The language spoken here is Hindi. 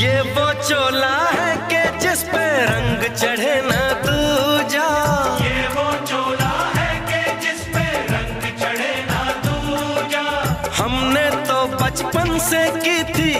ये वो चोला है कि जिस पे रंग चढ़े ना दूजा। ये वो चोला है कि जिस पे रंग चढ़े ना दूजा। हमने तो बचपन से की थी